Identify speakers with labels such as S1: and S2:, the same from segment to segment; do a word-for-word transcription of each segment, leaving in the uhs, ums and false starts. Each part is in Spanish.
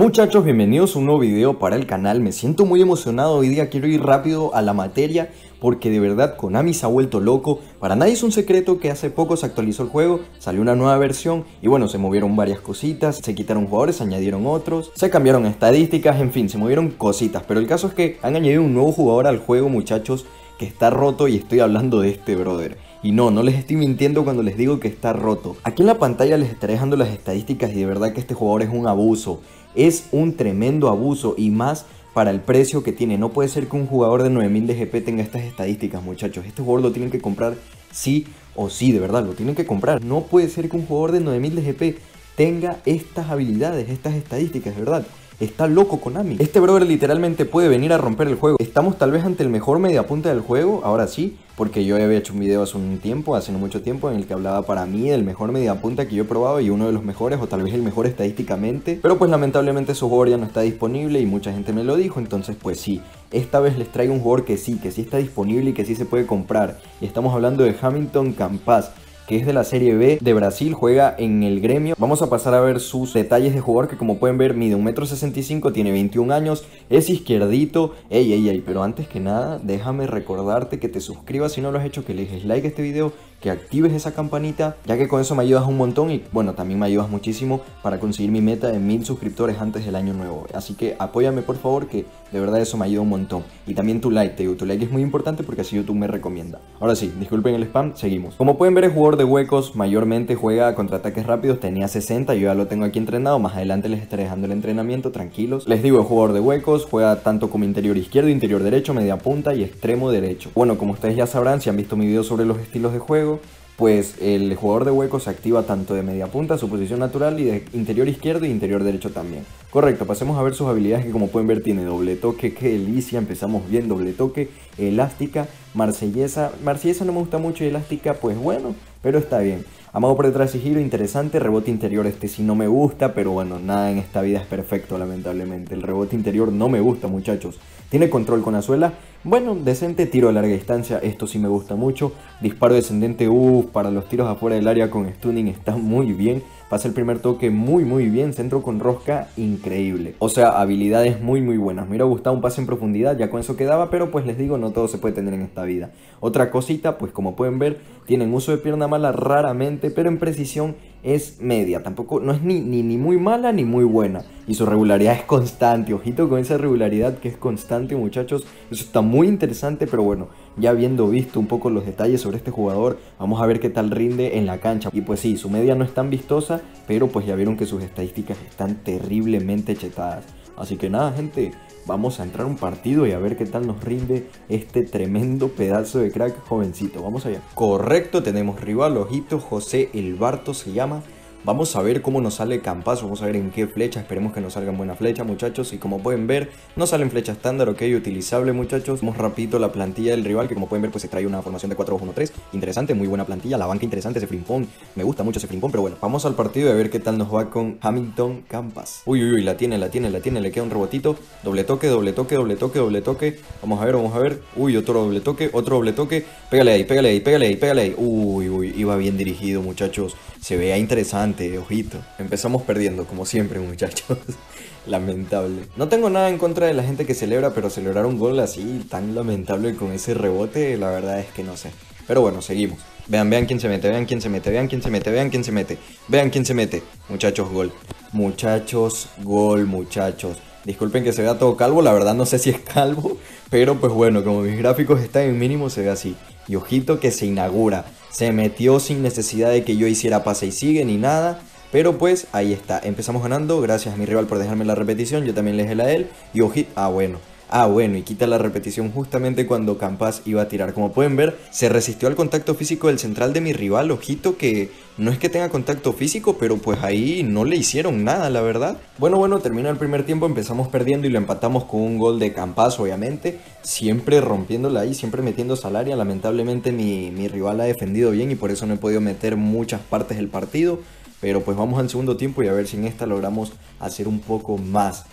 S1: Muchachos, bienvenidos a un nuevo video para el canal. Me siento muy emocionado hoy día, quiero ir rápido a la materia porque de verdad Konami se ha vuelto loco. Para nadie es un secreto que hace poco se actualizó el juego, salió una nueva versión y bueno, se movieron varias cositas, se quitaron jugadores, se añadieron otros, se cambiaron estadísticas, en fin, se movieron cositas. Pero el caso es que han añadido un nuevo jugador al juego, muchachos, que está roto y estoy hablando de este brother. Y no, no les estoy mintiendo cuando les digo que está roto. Aquí en la pantalla les estaré dejando las estadísticas y de verdad que este jugador es un abuso. Es un tremendo abuso y más para el precio que tiene. No puede ser que un jugador de nueve mil de G P tenga estas estadísticas, muchachos. Este jugador lo tienen que comprar sí o sí, de verdad, lo tienen que comprar. No puede ser que un jugador de nueve mil de G P tenga estas habilidades, estas estadísticas, de verdad. Está loco Konami. Este brother literalmente puede venir a romper el juego. Estamos tal vez ante el mejor mediapunta del juego, ahora sí, porque yo había hecho un video hace un tiempo, hace no mucho tiempo, en el que hablaba para mí del mejor mediapunta que yo he probado y uno de los mejores, o tal vez el mejor estadísticamente. Pero pues lamentablemente su jugador ya no está disponible y mucha gente me lo dijo, entonces pues sí. Esta vez les traigo un jugador que sí, que sí está disponible y que sí se puede comprar. Y estamos hablando de Hamilton Campas, que es de la Serie B de Brasil, juega en el Gremio. Vamos a pasar a ver sus detalles de jugador, que como pueden ver mide un metro sesenta y cinco, tiene veintiún años, es izquierdito. Ey, ey, ey, pero antes que nada, déjame recordarte que te suscribas si no lo has hecho, que le dejes like a este video, que actives esa campanita, ya que con eso me ayudas un montón y bueno, también me ayudas muchísimo para conseguir mi meta de mil suscriptores antes del año nuevo. Así que apóyame por favor, que de verdad eso me ayuda un montón. Y también tu like, te digo, tu like es muy importante porque así YouTube me recomienda. Ahora sí, disculpen el spam, seguimos. Como pueden ver, el jugador de huecos, mayormente juega contra ataques rápidos, tenía sesenta, yo ya lo tengo aquí entrenado, más adelante les estaré dejando el entrenamiento, tranquilos. Les digo, el jugador de huecos juega tanto como interior izquierdo, interior derecho, media punta y extremo derecho. Bueno, como ustedes ya sabrán, si han visto mi video sobre los estilos de juego, pues el jugador de huecos se activa tanto de media punta, su posición natural, y de interior izquierdo y interior derecho también. Correcto, pasemos a ver sus habilidades, que como pueden ver tiene doble toque, qué delicia, empezamos bien, doble toque, elástica, marsellesa, marsellesa no me gusta mucho y elástica pues bueno, pero está bien. Amago por detrás y giro, interesante. Rebote interior, este sí no me gusta, pero bueno, nada en esta vida es perfecto, lamentablemente. El rebote interior no me gusta, muchachos. Tiene control con la suela, bueno, decente. Tiro a larga distancia, esto sí me gusta mucho. Disparo descendente, uff, para los tiros afuera del área con stunning está muy bien. Pasa el primer toque muy muy bien, centro con rosca, increíble. O sea, habilidades muy muy buenas. Me hubiera gustado un pase en profundidad, ya con eso quedaba, pero pues les digo, no todo se puede tener en esta vida. Otra cosita, pues como pueden ver, tienen uso de pierna mala raramente, pero en precisión es media. Tampoco, no es ni, ni, ni muy mala ni muy buena. Y su regularidad es constante, ojito con esa regularidad que es constante, muchachos. Eso está muy interesante, pero bueno, ya habiendo visto un poco los detalles sobre este jugador, vamos a ver qué tal rinde en la cancha. Y pues sí, su media no es tan vistosa, pero pues ya vieron que sus estadísticas están terriblemente chetadas. Así que nada, gente, vamos a entrar a un partido y a ver qué tal nos rinde este tremendo pedazo de crack jovencito. Vamos allá. Correcto, tenemos rival, ojito, José El Barto se llama. Vamos a ver cómo nos sale Campas, vamos a ver en qué flecha, esperemos que nos salgan buenas flechas, muchachos. Y como pueden ver, no salen flechas estándar, ok, utilizable, muchachos. Vamos rapidito la plantilla del rival, que como pueden ver, pues se trae una formación de cuatro dos uno tres. Interesante, muy buena plantilla, la banca interesante, ese frimpón, me gusta mucho ese frimpón. Pero bueno, vamos al partido y a ver qué tal nos va con Hamilton Campas. Uy, uy, uy, la tiene, la tiene, la tiene, le queda un rebotito. Doble toque, doble toque, doble toque, doble toque. Vamos a ver, vamos a ver. Uy, otro doble toque, otro doble toque. Pégale ahí, pégale ahí, pégale ahí, pégale ahí. Uy, uy, iba bien dirigido, muchachos. Se veía interesante, ojito. Empezamos perdiendo, como siempre, muchachos. Lamentable. No tengo nada en contra de la gente que celebra, pero celebrar un gol así, tan lamentable con ese rebote, la verdad es que no sé. Pero bueno, seguimos. Vean, vean quién se mete, vean quién se mete, vean quién se mete, vean quién se mete. Vean quién se mete. Muchachos, gol. Muchachos, gol, muchachos. Disculpen que se vea todo calvo, la verdad no sé si es calvo, pero pues bueno, como mis gráficos están en mínimo se ve así. Y ojito que se inaugura, se metió sin necesidad de que yo hiciera pase y sigue ni nada, pero pues ahí está, empezamos ganando, gracias a mi rival por dejarme la repetición, yo también le dejé la a él, y ojito, ah bueno. Ah bueno, y quita la repetición justamente cuando Campas iba a tirar. Como pueden ver, se resistió al contacto físico del central de mi rival. Ojito que no es que tenga contacto físico, pero pues ahí no le hicieron nada, la verdad. Bueno, bueno, terminó el primer tiempo, empezamos perdiendo y lo empatamos con un gol de Campas, obviamente. Siempre rompiéndola ahí, siempre metiendo salaria. Lamentablemente mi, mi rival ha defendido bien y por eso no he podido meter muchas partes del partido. Pero pues vamos al segundo tiempo y a ver si en esta logramos hacer un poco más.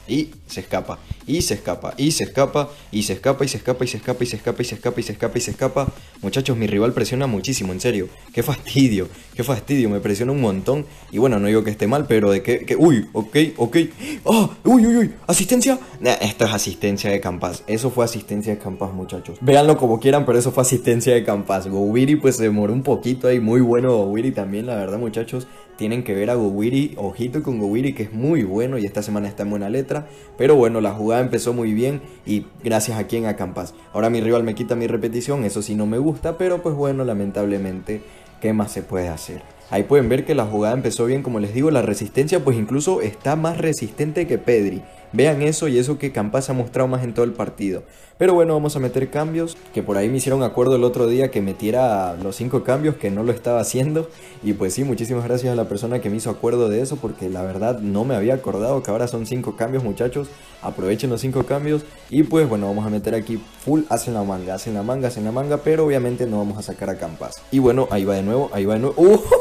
S1: Y se escapa, y se escapa, y se escapa, y se escapa, y se escapa, y se escapa, y se escapa, y se escapa, y se escapa, y se escapa. Muchachos, mi rival presiona muchísimo, en serio. Qué fastidio, qué fastidio, me presiona un montón. Y bueno, no digo que esté mal, pero de que... que uy, ok, ok. ¡Ah! ¡Uy, uy, uy! ¿Asistencia? Nah, esto es asistencia de Campas. Eso fue asistencia de Campas, muchachos. Véanlo como quieran, pero eso fue asistencia de Campas. Gowiri pues se demoró un poquito ahí. Muy bueno Gowiri también, la verdad, muchachos. Tienen que ver a Gowiri, ojito con Gowiri, que es muy bueno y esta semana está en buena letra. Pero bueno, la jugada empezó muy bien y gracias a quien, a Campas. Ahora mi rival me quita mi repetición, eso sí no me gusta, pero pues bueno, lamentablemente, ¿qué más se puede hacer? Ahí pueden ver que la jugada empezó bien, como les digo, la resistencia pues incluso está más resistente que Pedri. Vean eso, y eso que Campas se ha mostrado más en todo el partido. Pero bueno, vamos a meter cambios, que por ahí me hicieron acuerdo el otro día que metiera los cinco cambios, que no lo estaba haciendo. Y pues sí, muchísimas gracias a la persona que me hizo acuerdo de eso, porque la verdad no me había acordado que ahora son cinco cambios, muchachos. Aprovechen los cinco cambios. Y pues bueno, vamos a meter aquí full, hacen la manga, hacen la manga, hacen la manga, pero obviamente no vamos a sacar a Campas. Y bueno, ahí va de nuevo, ahí va de nuevo.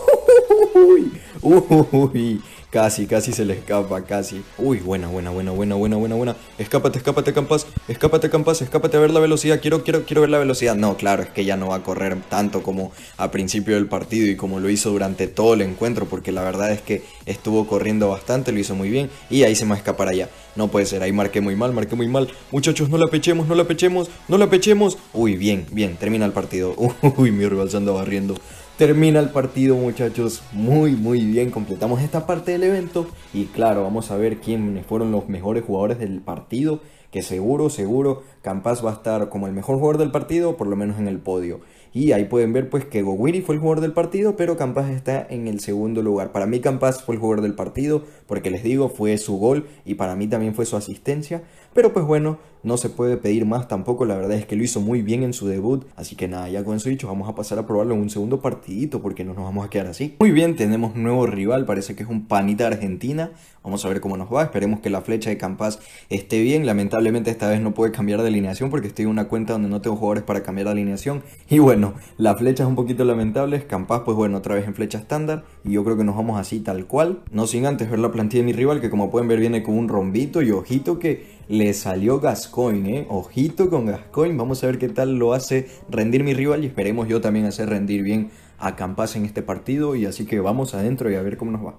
S1: Uy, uy, casi, casi se le escapa, casi. Uy, buena, buena, buena, buena, buena, buena, buena. Escápate, escápate, Campas, escápate, Campas, escápate a ver la velocidad. Quiero, quiero, quiero ver la velocidad. No, claro, es que ya no va a correr tanto como a principio del partido y como lo hizo durante todo el encuentro, porque la verdad es que estuvo corriendo bastante, lo hizo muy bien y ahí se me va a escapar allá. No puede ser, ahí marqué muy mal, marqué muy mal. Muchachos, no la pechemos, no la pechemos, no la pechemos. Uy, bien, bien, termina el partido. Uy, mi rival se anda barriendo. Termina el partido, muchachos, muy muy bien, completamos esta parte del evento y claro, vamos a ver quiénes fueron los mejores jugadores del partido, que seguro, seguro, Campas va a estar como el mejor jugador del partido, por lo menos en el podio. Y ahí pueden ver pues que Gowiri fue el jugador del partido, pero Campas está en el segundo lugar. Para mí Campas fue el jugador del partido, porque les digo, fue su gol y para mí también fue su asistencia. Pero pues bueno, no se puede pedir más tampoco, la verdad es que lo hizo muy bien en su debut. Así que nada, ya con eso dicho, vamos a pasar a probarlo en un segundo partidito, porque no nos vamos a quedar así. Muy bien, tenemos un nuevo rival, parece que es un panita de Argentina. Vamos a ver cómo nos va, esperemos que la flecha de Campas esté bien. Lamentablemente esta vez no puede cambiar de alineación porque estoy en una cuenta donde no tengo jugadores para cambiar de alineación. Y bueno, la flecha es un poquito lamentable. Campas pues bueno, otra vez en flecha estándar. Y yo creo que nos vamos así tal cual. No sin antes ver la plantilla de mi rival, que como pueden ver viene con un rombito. Y ojito que le salió Gascoigne, ¿eh? Ojito con Gascoigne. Vamos a ver qué tal lo hace rendir mi rival. Y esperemos yo también hacer rendir bien a Campas en este partido. Y así que vamos adentro y a ver cómo nos va.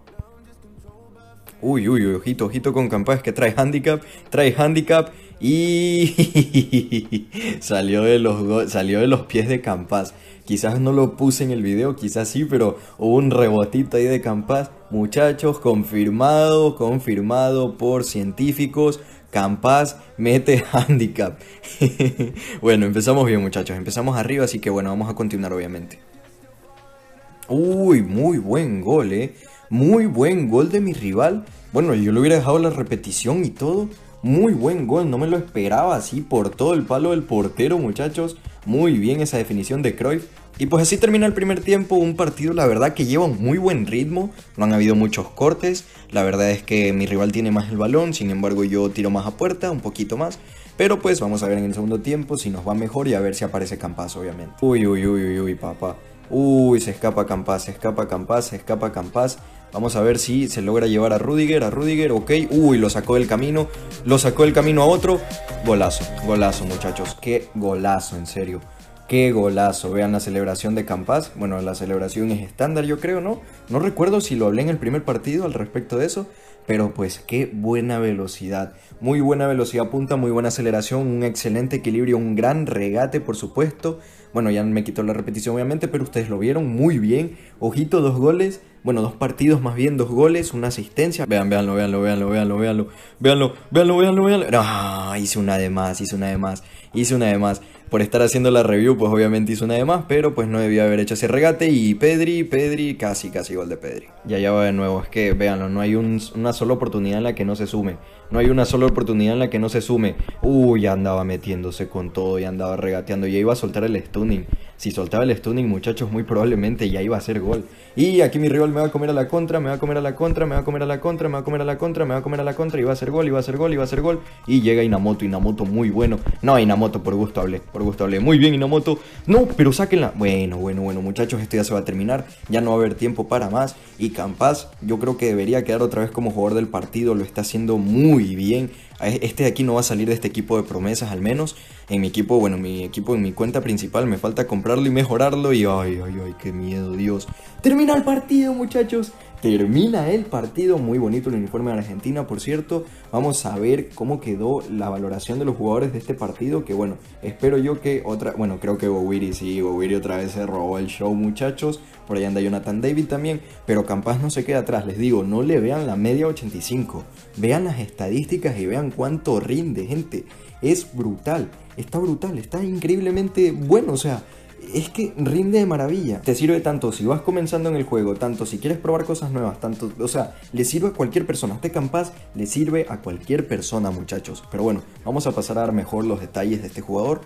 S1: Uy, uy, uy, ojito, ojito con Campas, que trae handicap, trae handicap y salió de los salió de los pies de Campas. Quizás no lo puse en el video, quizás sí, pero hubo un rebotito ahí de Campas. Muchachos, confirmado, confirmado por científicos. Campas mete handicap. Bueno, empezamos bien, muchachos, empezamos arriba, así que bueno, vamos a continuar obviamente. Uy, muy buen gol, eh. Muy buen gol de mi rival. Bueno, yo le hubiera dejado la repetición y todo. Muy buen gol, no me lo esperaba así por todo el palo del portero, muchachos. Muy bien esa definición de Cruyff. Y pues así termina el primer tiempo, un partido la verdad que lleva un muy buen ritmo. No han habido muchos cortes. La verdad es que mi rival tiene más el balón, sin embargo yo tiro más a puerta, un poquito más. Pero pues vamos a ver en el segundo tiempo si nos va mejor y a ver si aparece Campas obviamente. Uy, uy, uy, uy, uy, papá. Uy, se escapa Campas, se escapa Campas, se escapa Campas. Vamos a ver si se logra llevar a Rudiger, a Rudiger, ok. Uy, lo sacó del camino, lo sacó del camino a otro. Golazo, golazo, muchachos, qué golazo, en serio. Qué golazo, vean la celebración de Campas. Bueno, la celebración es estándar, yo creo, ¿no? No recuerdo si lo hablé en el primer partido al respecto de eso. Pero pues qué buena velocidad, muy buena velocidad punta, muy buena aceleración, un excelente equilibrio, un gran regate por supuesto. Bueno, ya me quitó la repetición obviamente, pero ustedes lo vieron muy bien. Ojito, dos goles, bueno, dos partidos más bien, dos goles, una asistencia. Vean, veanlo, veanlo, veanlo, veanlo, veanlo, veanlo, veanlo, veanlo, veanlo. No, hice una de más, hice una de más, hice una de más. Por estar haciendo la review, pues obviamente hizo una de más, pero pues no debía haber hecho ese regate. Y Pedri, Pedri, casi, casi gol de Pedri. Ya, ya va de nuevo, es que, véanlo, no hay un, una sola oportunidad en la que no se sume. No hay una sola oportunidad en la que no se sume. Uy, ya andaba metiéndose con todo, ya andaba regateando, ya iba a soltar el stunning. Si soltaba el stunning, muchachos, muy probablemente ya iba a ser gol. Y aquí mi rival me va a comer a la contra, me va a comer a la contra, me va a comer a la contra, me va a comer a la contra, me va a comer a la contra, y va a ser gol, y va a ser gol, y va a ser gol. Y llega Inamoto, Inamoto muy bueno. No, Inamoto por gusto hablé, por por gusto hablé. Muy bien, Inamoto. No, pero sáquenla. Bueno, bueno, bueno, muchachos, esto ya se va a terminar. Ya no va a haber tiempo para más. Y Campas, yo creo que debería quedar otra vez como jugador del partido. Lo está haciendo muy bien. Este de aquí no va a salir de este equipo de promesas, al menos. En mi equipo, bueno, mi equipo, en mi cuenta principal, me falta comprarlo y mejorarlo. Y ay, ay, ay, qué miedo, Dios. Termina el partido, muchachos. Termina el partido, muy bonito el uniforme de Argentina, por cierto. Vamos a ver cómo quedó la valoración de los jugadores de este partido, que bueno, espero yo que otra, bueno, creo que Bowiri, sí, Bowiri otra vez se robó el show, muchachos. Por ahí anda Jonathan David también, pero Campas no se queda atrás. Les digo, no le vean la media ochenta y cinco, vean las estadísticas y vean cuánto rinde, gente. Es brutal, está brutal, está increíblemente bueno, o sea, es que rinde de maravilla. Te sirve tanto si vas comenzando en el juego, tanto si quieres probar cosas nuevas, tanto, o sea, le sirve a cualquier persona. Este Campas le sirve a cualquier persona, muchachos. Pero bueno, vamos a pasar a dar mejor los detalles de este jugador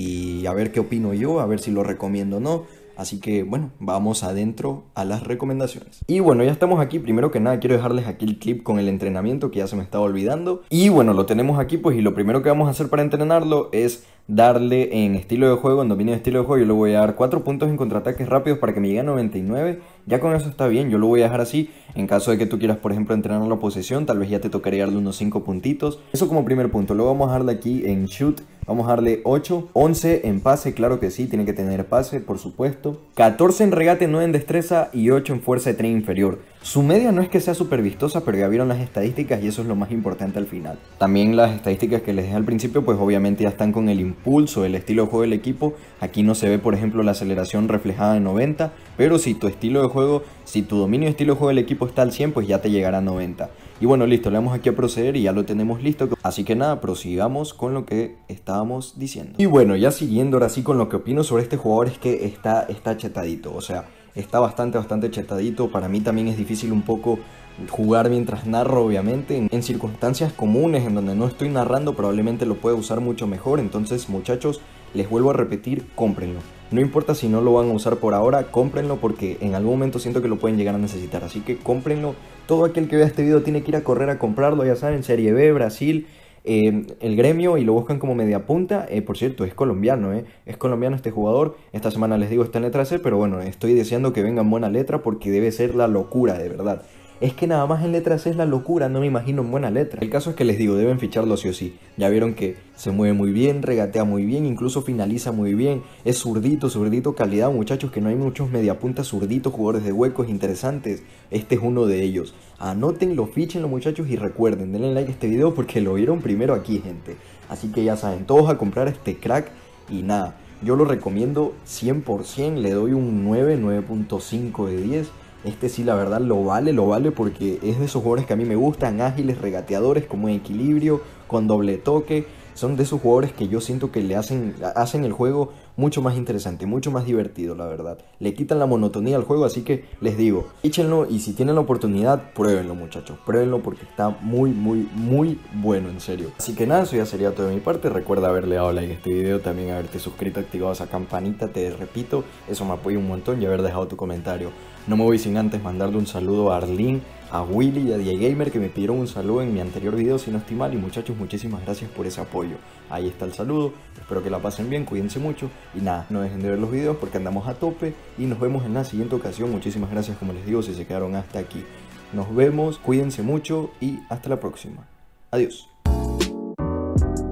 S1: y a ver qué opino yo, a ver si lo recomiendo o no. Así que bueno, vamos adentro a las recomendaciones. Y bueno, ya estamos aquí. Primero que nada quiero dejarles aquí el clip con el entrenamiento, que ya se me estaba olvidando. Y bueno, lo tenemos aquí pues, y lo primero que vamos a hacer para entrenarlo es darle en estilo de juego, en dominio de estilo de juego. Yo le voy a dar cuatro puntos en contraataques rápidos para que me llegue a noventa y nueve. Ya con eso está bien, yo lo voy a dejar así. En caso de que tú quieras, por ejemplo, entrenar la posesión, tal vez ya te tocaría darle unos cinco puntitos. Eso como primer punto. Luego vamos a darle aquí en shoot, vamos a darle ocho, once en pase, claro que sí, tiene que tener pase, por supuesto. catorce en regate, nueve en destreza y ocho en fuerza de tren inferior. Su media no es que sea súper vistosa, pero ya vieron las estadísticas y eso es lo más importante al final. También las estadísticas que les dejé al principio, pues obviamente ya están con el impulso, el estilo de juego del equipo. Aquí no se ve, por ejemplo, la aceleración reflejada en noventa, pero si tu estilo de juego, si tu dominio de estilo de juego del equipo está al cien, pues ya te llegará a noventa. Y bueno, listo, le damos aquí a proceder y ya lo tenemos listo. Así que nada, prosigamos con lo que estábamos diciendo. Y bueno, ya siguiendo ahora sí con lo que opino sobre este jugador, es que está, está chetadito, o sea, está bastante, bastante chetadito. Para mí también es difícil un poco jugar mientras narro, obviamente. En, en circunstancias comunes, en donde no estoy narrando, probablemente lo pueda usar mucho mejor. Entonces, muchachos, les vuelvo a repetir, cómprenlo. No importa si no lo van a usar por ahora, cómprenlo porque en algún momento siento que lo pueden llegar a necesitar. Así que cómprenlo. Todo aquel que vea este video tiene que ir a correr a comprarlo, ya saben, Serie B, Brasil, eh, el Gremio, y lo buscan como media punta. Eh, por cierto, es colombiano, eh. es colombiano este jugador. Esta semana les digo está en letra C, pero bueno, estoy deseando que venga en buena letra porque debe ser la locura, de verdad. Es que nada más en letra C es la locura, no me imagino en buena letra. El caso es que les digo, deben ficharlo sí o sí. Ya vieron que se mueve muy bien, regatea muy bien, incluso finaliza muy bien. Es zurdito, zurdito calidad, muchachos, que no hay muchos mediapuntas zurditos, jugadores de huecos interesantes. Este es uno de ellos. Anótenlo, fichenlo, muchachos, y recuerden, denle like a este video porque lo vieron primero aquí, gente. Así que ya saben, todos a comprar este crack y nada, yo lo recomiendo cien por ciento, le doy un nueve, nueve punto cinco de diez. Este sí, la verdad, lo vale, lo vale porque es de esos jugadores que a mí me gustan, ágiles, regateadores, con buen equilibrio, con doble toque. Son de esos jugadores que yo siento que le hacen, hacen el juego mucho más interesante, mucho más divertido, la verdad. Le quitan la monotonía al juego, así que les digo, échenlo y si tienen la oportunidad, pruébenlo, muchachos. Pruébenlo porque está muy, muy, muy bueno, en serio. Así que nada, eso ya sería todo de mi parte. Recuerda haberle dado like a este video, también haberte suscrito, activado esa campanita, te repito, eso me apoya un montón y haber dejado tu comentario. No me voy sin antes mandarle un saludo a Arlene, a Willy y a D J Gamer, que me pidieron un saludo en mi anterior video, si no estoy mal. Y muchachos, muchísimas gracias por ese apoyo. Ahí está el saludo, espero que la pasen bien, cuídense mucho. Y nada, no dejen de ver los videos porque andamos a tope. Y nos vemos en la siguiente ocasión. Muchísimas gracias, como les digo, si se quedaron hasta aquí. Nos vemos, cuídense mucho y hasta la próxima. Adiós.